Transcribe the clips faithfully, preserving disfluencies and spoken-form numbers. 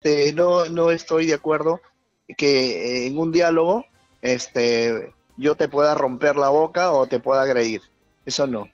este, no, no estoy de acuerdo que en un diálogo este, yo te pueda romper la boca o te pueda agredir. Eso no.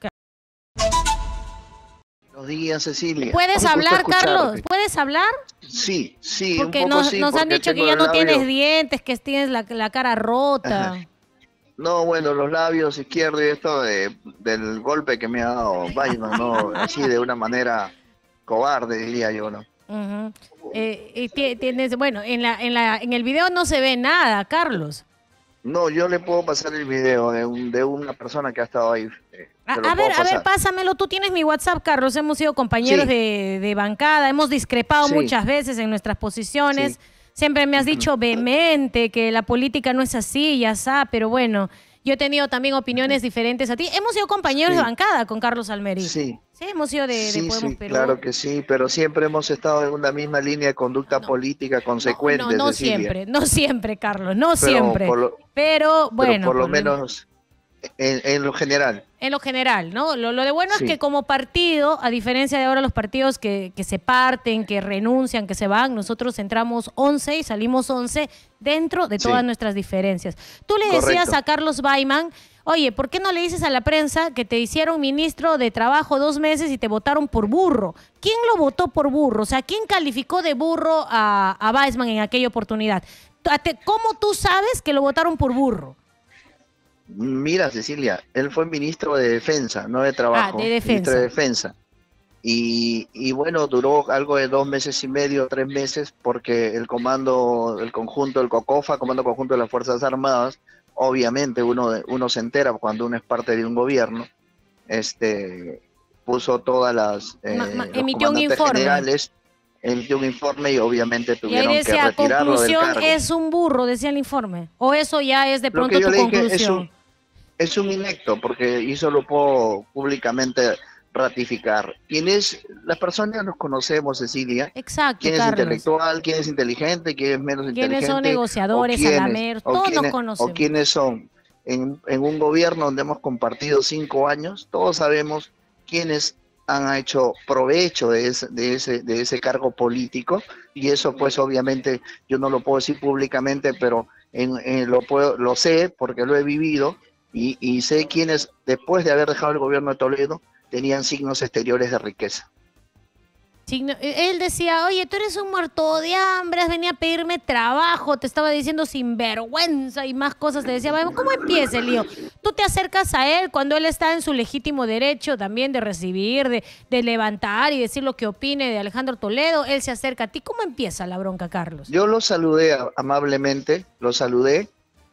Buenos días, Cecilia. ¿Puedes Un gusto hablar, Carlos? escucharte. ¿Puedes hablar? Sí, sí, Porque un poco nos, sí, nos han porque dicho que tengo ya los no tienes labios- dientes, que tienes la, la cara rota. Ajá. No, bueno, los labios izquierdos y esto de, del golpe que me ha dado Biden, no, así de una manera cobarde, diría yo, ¿no? Ujú. Eh, y ti- tienes, bueno, en la, en la, en el video no se ve nada, Carlos. No, yo le puedo pasar el video de, un, de una persona que ha estado ahí. eh, A, te lo a puedo ver, a ver, pasar. pásamelo. Tú tienes mi WhatsApp, Carlos. Hemos sido compañeros Sí, de, de bancada, hemos discrepado sí, muchas veces en nuestras posiciones. sí. Siempre me has Ujú, dicho vehemente que la política no es así, ya está, pero bueno, yo he tenido también ujú. opiniones diferentes a ti. Hemos sido compañeros de Sí, bancada con Carlos Almerich. sí, Sí, hemos sido de, de sí, Podemos sí, Perú. claro que sí, pero siempre hemos estado en una misma línea de conducta No, política no, no, consecuente, no Cecilia, siempre, no siempre, Carlos, no pero siempre. por lo, Pero pero bueno, por lo por lo, menos en, en lo general, en lo general, ¿no? Lo, lo de bueno es que sí, como partido, a diferencia de ahora los partidos que, que se parten, que renuncian, que se van, nosotros entramos once y salimos once dentro de todas sí, nuestras diferencias. Tú le decías correcto. a Carlos Baiman, oye, ¿por qué no le dices a la prensa que te hicieron ministro de Trabajo dos meses y te votaron por burro? ¿Quién lo votó por burro? O sea, ¿quién calificó de burro a, a Weissman en aquella oportunidad? ¿Cómo tú sabes que lo votaron por burro? Mira, Cecilia, él fue ministro de Defensa, no de Ah, de Trabajo, ministro de defensa. Defensa. Y, y bueno, duró algo de dos meses y medio, tres meses, porque el comando, el conjunto, el COCOFA, Comando Conjunto de las Fuerzas Armadas, obviamente uno, de- uno se entera cuando uno es parte de un gobierno, este, puso todas las, Ma- ma- eh, los emitió un comandantes informe. generales, emitió un informe y obviamente Y ahí tuvieron que decía, retirarlo del conclusión, cargo. es un burro, decía el informe. O eso ya es de Lo que pronto yo tu le dije es un, conclusión. es un inecto, porque eso lo puedo públicamente ratificar. ¿Quiénes? Las personas nos conocemos, Cecilia. Exacto, ¿Quién es Carlos. intelectual? ¿Quién es inteligente? ¿Quién es menos ¿Quiénes son inteligente? ¿O negociadores, quiénes? alameros? ¿O Todos nos quiénes? ¿O conocemos. quiénes son? En, en un gobierno donde hemos compartido cinco años, todos sabemos quiénes han hecho provecho de ese, de ese, de ese cargo político, y eso pues obviamente yo no lo puedo decir públicamente, pero en, en lo, puedo, lo sé porque lo he vivido, y, y sé quiénes después de haber dejado el gobierno de Toledo tenían signos exteriores de riqueza. Signo- Él decía, oye, tú eres un muerto de hambre, has venido a pedirme trabajo, te estaba diciendo sinvergüenza y más cosas. Te decía, "Bueno, ¿cómo empieza el lío? Tú te acercas a él cuando él está en su legítimo derecho también de recibir, de, de levantar y decir lo que opine de Alejandro Toledo. Él se acerca a ti. ¿Cómo empieza la bronca, Carlos? Yo lo saludé a- amablemente, lo saludé,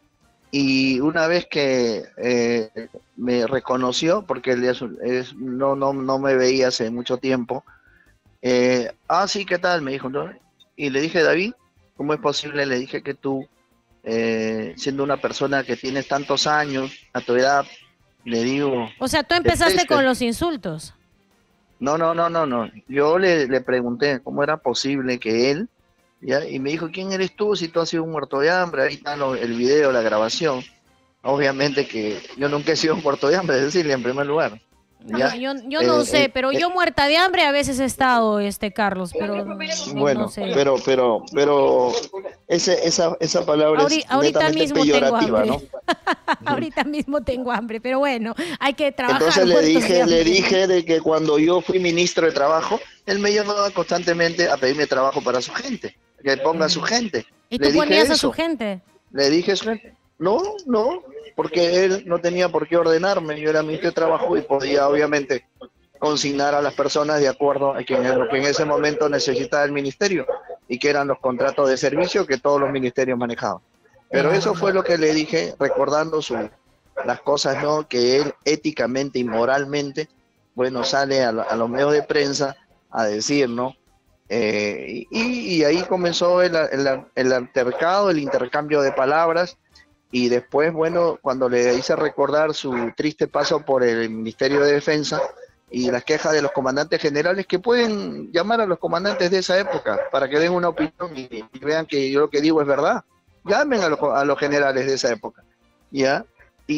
y una vez que eh, me reconoció, porque él es- es- no, no, no me veía hace mucho tiempo, eh, ah, sí, ¿qué tal? Me dijo, ¿no? Y le dije, David, ¿cómo es posible? Le dije que tú, eh, siendo una persona que tienes tantos años, a tu edad, le digo, O sea, tú te empezaste con prestes. los insultos. No, no, no, no, no. Yo le, le pregunté cómo era posible que él, ¿ya? Y me dijo, ¿quién eres tú si tú has sido un muerto de hambre? Ahí está lo- el video, la grabación. Obviamente que yo nunca he sido un muerto de hambre, es decirle, en primer lugar. Bueno, ¿Ya? yo, yo no Eh, sé, eh, pero eh, yo muerta de hambre a veces he estado, este Carlos, pero no, no bueno, sé. pero, pero, pero ese, esa, esa palabra Ahori- es ahorita netamente mismo tengo peyorativa, hambre. ¿no? Ahorita mismo tengo hambre, pero bueno, hay que trabajar Entonces le muertos de dije, le hambre. dije de que cuando yo fui ministro de Trabajo, él me llamaba constantemente a pedirme trabajo para su gente, que ponga a su gente. ¿Y Le tú dije ponías a su eso. gente? Le dije, eso. No, no, porque él no tenía por qué ordenarme. Yo era ministro de Trabajo y podía, obviamente, consignar a las personas de acuerdo a quien, lo que en ese momento necesitaba el ministerio, y que eran los contratos de servicio que todos los ministerios manejaban. Pero eso fue lo que le dije, recordando su, las cosas, ¿no? Que él éticamente y moralmente, bueno, sale a, la- a los medios de prensa a decir, ¿no? Eh, y, y ahí comenzó el, el, el altercado, el intercambio de palabras, y después, bueno, cuando le hice recordar su triste paso por el Ministerio de Defensa y las quejas de los comandantes generales, que pueden llamar a los comandantes de esa época para que den una opinión y, y vean que yo lo que digo es verdad. Llamen a los, a los generales de esa época, ¿ya? Y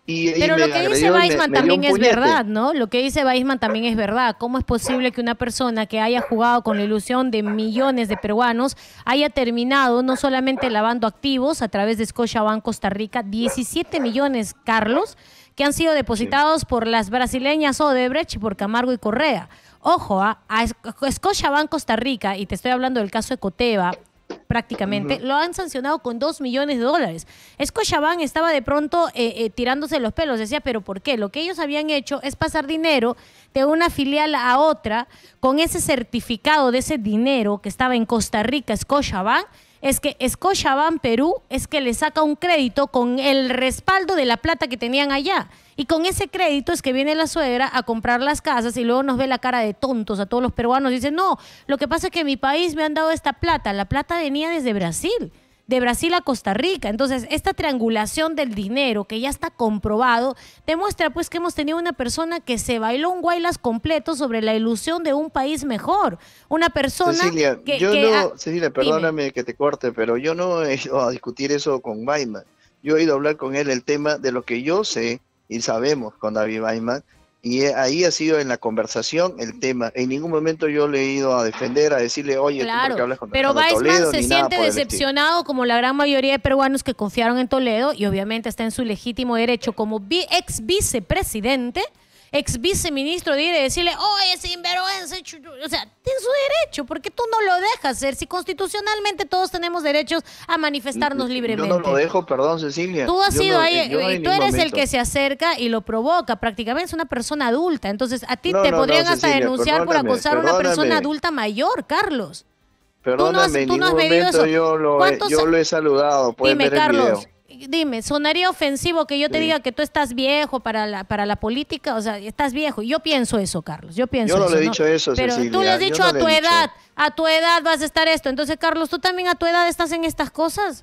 y, y Pero me lo que dice agredió y me, Weisman me dio también un es puñete. verdad, ¿no? Lo que dice Weisman también es verdad. ¿Cómo es posible que una persona que haya jugado con la ilusión de millones de peruanos haya terminado no solamente lavando activos a través de Scotiabank Costa Rica, diecisiete millones, Carlos, que han sido depositados por las brasileñas Odebrecht y por Camargo y Correa? Ojo, ¿ah? a Scotiabank Costa Rica, y te estoy hablando del caso de Coteva, prácticamente, uh-huh. lo han sancionado con dos millones de dólares. Scotiabank estaba de pronto eh, eh, tirándose los pelos, decía, ¿pero por qué? Lo que ellos habían hecho es pasar dinero de una filial a otra con ese certificado de ese dinero que estaba en Costa Rica, Scotiabank. Es que Scotiabank Perú es que le saca un crédito con el respaldo de la plata que tenían allá. Y con ese crédito es que viene la suegra a comprar las casas y luego nos ve la cara de tontos a todos los peruanos. Dicen, no, lo que pasa es que en mi país me han dado esta plata. La plata venía desde Brasil, de Brasil a Costa Rica. Entonces, esta triangulación del dinero, que ya está comprobado, demuestra pues que hemos tenido una persona que se bailó un guaylas completo sobre la ilusión de un país mejor. Una persona Cecilia, que... yo que no, ah, Cecilia, perdóname dime. que te corte, pero yo no he ido a discutir eso con Weisman. Yo he ido a hablar con él el tema de lo que yo sé y sabemos con David Weisman, y ahí ha sido en la conversación el tema. En ningún momento yo le he ido a defender, a decirle, oye, claro, ¿tú por qué hablas con pero Weisman Toledo, se siente decepcionado como la gran mayoría de peruanos que confiaron en Toledo, y obviamente está en su legítimo derecho como vi ex vicepresidente, ex viceministro, de ir y decirle, oye, sinvergüenza, o sea, tiene su derecho, ¿por qué tú no lo dejas hacer? Si constitucionalmente todos tenemos derechos a manifestarnos libremente. Yo no lo dejo, perdón, Cecilia. Tú has yo sido no, ahí, yo y tú eres momento. el que se acerca y lo provoca, prácticamente es una persona adulta, entonces a ti no, te no, podrían no, hasta Cecilia, denunciar por acosar a una persona adulta mayor, Carlos. Perdóname, tú no has, tú no has bebido eso. Yo lo, he, yo lo he saludado, pueden Dime, ver Carlos, el video. Dime, ¿sonaría ofensivo que yo te sí. diga que tú estás viejo para la, para la política? O sea, estás viejo. Yo pienso eso, Carlos. Yo pienso Yo no eso. le he dicho ¿no? eso, Pero Cecilia. tú le has dicho no a tu le edad, dicho. a tu edad vas a estar esto. Entonces, Carlos, ¿tú también a tu edad estás en estas cosas?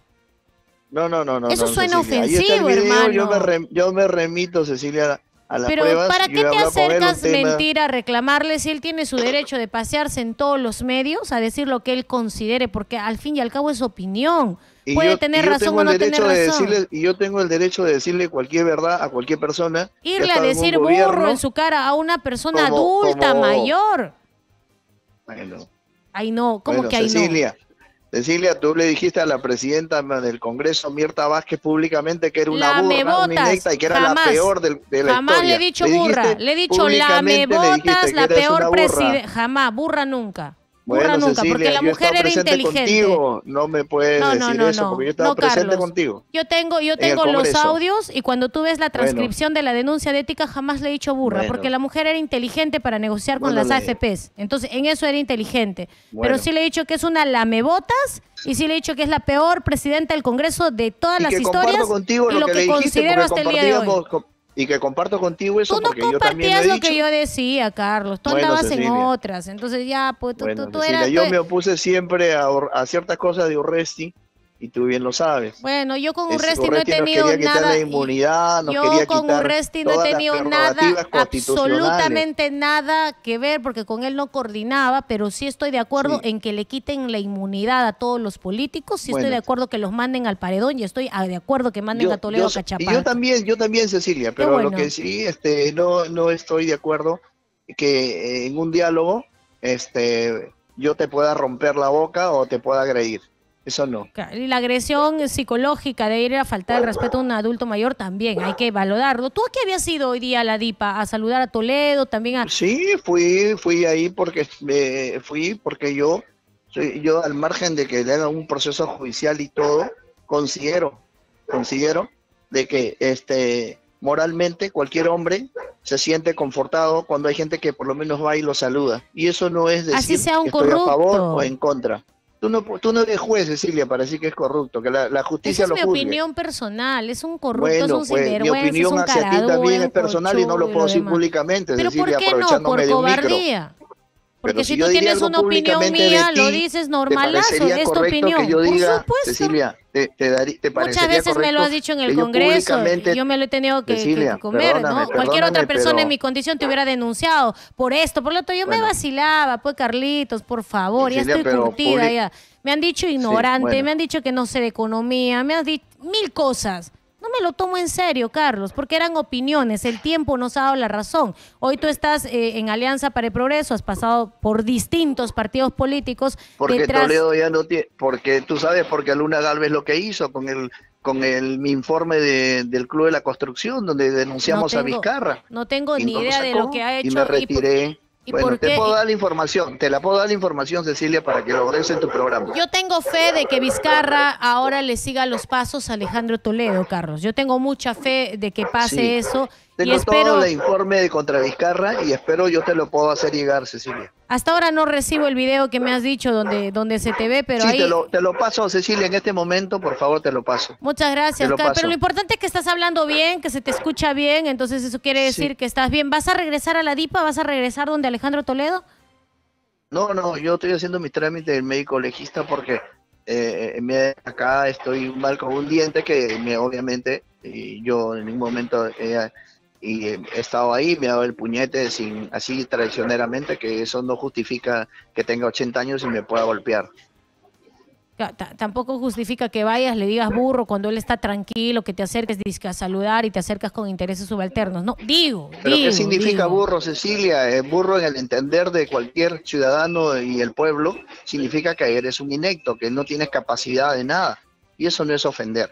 No, no, no, no. Eso no, suena Cecilia. ofensivo, video, hermano. Yo me, re, yo me remito, Cecilia, a las Pero pruebas. ¿para qué te acercas tema... mentira a reclamarle si él tiene su derecho de pasearse en todos los medios a decir lo que él considere? Porque al fin y al cabo es opinión. Y Puede yo, tener y yo razón o no tener razón. De decirle, y yo tengo el derecho de decirle cualquier verdad a cualquier persona. Irle a decir burro gobierno, en su cara a una persona como, adulta, como... mayor. Bueno. Ay, no, ¿cómo bueno, que ahí Cecilia, no? Cecilia, tú le dijiste a la presidenta del Congreso, Mirta Vázquez, públicamente que era una burra, una inecta y que era jamás, la peor de, de la jamás historia. Jamás le he dicho le burra, le he dicho lamebotas, la peor presidenta. Jamás, burra nunca. Burra Bueno, nunca, Cecilia, porque la mujer era inteligente. Contigo. No me puedes no, no, decir no, eso, no. porque yo estaba no, presente Carlos, contigo. Yo tengo, yo tengo los audios y cuando tú ves la transcripción bueno. de la denuncia de ética, jamás le he dicho burra, bueno. porque la mujer era inteligente para negociar con bueno, las A F Pes. Entonces, en eso era inteligente. Bueno. Pero sí le he dicho que es una lamebotas y sí le he dicho que es la peor presidenta del Congreso de todas y las que historias contigo y lo lo que, que considero hasta el día de hoy. Y que comparto contigo eso tú no porque yo también lo he compartías lo dicho. que yo decía, Carlos. Tú bueno, andabas Cecilia. en otras. Entonces ya, pues tú, bueno, tú, tú Cecilia, eras... yo tú... me opuse siempre a, a ciertas cosas de Urresti y tú bien lo sabes. Bueno, yo con Urresti no he tenido nos quería nada... la inmunidad, nos yo quería con quitar Urresti no he tenido nada, absolutamente nada que ver, porque con él no coordinaba, pero sí estoy de acuerdo sí. en que le quiten la inmunidad a todos los políticos, sí bueno. estoy de acuerdo que los manden al paredón y estoy de acuerdo que manden yo, a Toledo yo, a Cachapaca. Y yo también, yo también, Cecilia, pero bueno. lo que sí este, no, no estoy de acuerdo que en un diálogo este, yo te pueda romper la boca o te pueda agredir. Eso no. Y la agresión psicológica de ir a faltar el respeto a un adulto mayor también, hay que valorarlo. ¿Tú a qué habías ido hoy día a la DIPA? ¿A saludar a Toledo? También a... Sí, fui fui ahí porque eh, fui porque yo, yo al margen de que le hagan un proceso judicial y todo, considero, considero de que este moralmente cualquier hombre se siente confortado cuando hay gente que por lo menos va y lo saluda. Y eso no es decir Así sea un que estoy corrupto. a favor o en contra. Tú no, tú no eres juez, Cecilia, para decir que es corrupto, que la, la justicia Esa lo es mi juzgue. opinión personal, es un corrupto, bueno, es un pues, sinvergüenza, mi opinión es un hacia ti también es personal y no lo puedo decir demás. públicamente, ¿Pero Cecilia, por qué no? aprovechándome Por de un cobardía. micro. Porque Pero si, si tú tienes una opinión mía, ti, lo dices normalazo, es tu opinión. Que yo diga, por supuesto. Cecilia, te, te, darí, te Muchas veces me lo has dicho en el Congreso y yo me lo he tenido que, Cecilia, que comer, ¿no? Cualquier otra persona pero... en mi condición te hubiera denunciado por esto, por lo otro. Yo bueno. me vacilaba, pues Carlitos, por favor, Cecilia, ya estoy curtida public... ya. Me han dicho ignorante, sí, bueno. me han dicho que no sé de economía, me han dicho mil cosas. No me lo tomo en serio, Carlos, porque eran opiniones, el tiempo nos ha dado la razón. Hoy tú estás eh, en Alianza para el Progreso, has pasado por distintos partidos políticos. Porque detrás... Toledo ya no tiene, porque tú sabes, porque Luna Gálvez lo que hizo con el con el mi informe de, del Club de la Construcción, donde denunciamos no a tengo, Vizcarra. No tengo Y ni no lo idea de sacó, lo que ha hecho. Y me retiré. ¿Y por, ¿y bueno, por te qué? puedo dar la información, te la puedo dar la información, Cecilia, para que lo agregues en tu programa. Yo tengo fe de que Vizcarra ahora le siga los pasos a Alejandro Toledo, Carlos. Yo tengo mucha fe de que pase Sí. eso. Tengo y espero... todo el informe de contra Vizcarra y espero yo te lo puedo hacer llegar, Cecilia. Hasta ahora no recibo el video que me has dicho donde, donde se te ve, pero sí, ahí... te lo, te lo paso, Cecilia, en este momento, por favor, te lo paso. Muchas gracias, lo Carlos. paso. Pero lo importante es que estás hablando bien, que se te escucha bien, entonces eso quiere decir Sí. que estás bien. ¿Vas a regresar a la DIPA? ¿Vas a regresar donde Alejandro Toledo? No, no, yo estoy haciendo mis trámites del médico legista porque eh, me, acá estoy mal con un diente que me, obviamente y yo en ningún momento eh, y he estado ahí, me ha dado el puñete sin así traicioneramente, que eso no justifica que tenga ochenta años y me pueda golpear. T- Tampoco justifica que vayas, le digas burro cuando él está tranquilo, que te acerques dizque, a saludar y te acercas con intereses subalternos. No, digo, ¿Pero digo, qué significa digo. burro, Cecilia? Eh, burro en el entender de cualquier ciudadano y el pueblo significa que eres un inecto, que no tienes capacidad de nada. Y eso no es ofender.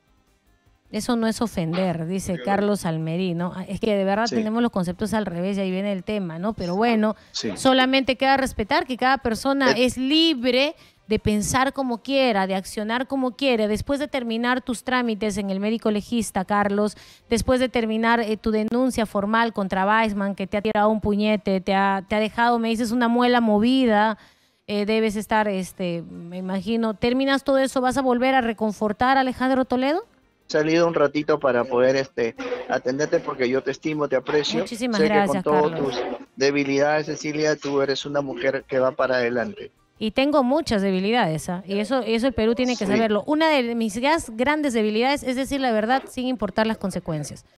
Eso no es ofender, dice Carlos Almerí, ¿no? Es que de verdad Sí. tenemos los conceptos al revés y ahí viene el tema, ¿no? Pero bueno, Sí. solamente queda respetar que cada persona Eh. es libre de pensar como quiera, de accionar como quiera. Después de terminar tus trámites en el médico legista, Carlos, después de terminar eh, tu denuncia formal contra Weissman, que te ha tirado un puñete, te ha, te ha dejado, me dices, una muela movida, eh, debes estar, este, me imagino, terminas todo eso, ¿vas a volver a reconfortar a Alejandro Toledo? He salido un ratito para poder este atenderte porque yo te estimo, te aprecio. Muchísimas sé gracias, que con todas Carlos. tus debilidades, Cecilia, tú eres una mujer que va para adelante. Y tengo muchas debilidades, ¿ah? Y eso, eso el Perú tiene que Sí. saberlo. Una de mis gas- grandes debilidades es decir la verdad sin importar las consecuencias.